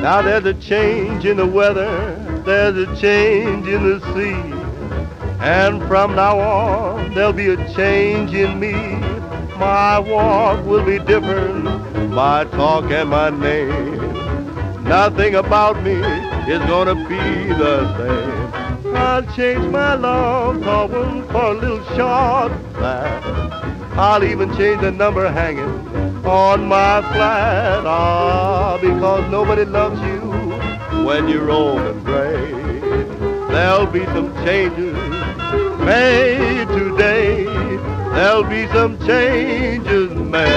Now there's a change in the weather, there's a change in the sea, and from now on there'll be a change in me. My walk will be different, my talk and my name. Nothing about me is gonna be the same. I'll change my long tall one for a little short flat. I'll even change the number hanging on my flat. Ah, because nobody loves you when you're old and gray. There'll be some changes made today. There'll be some changes made.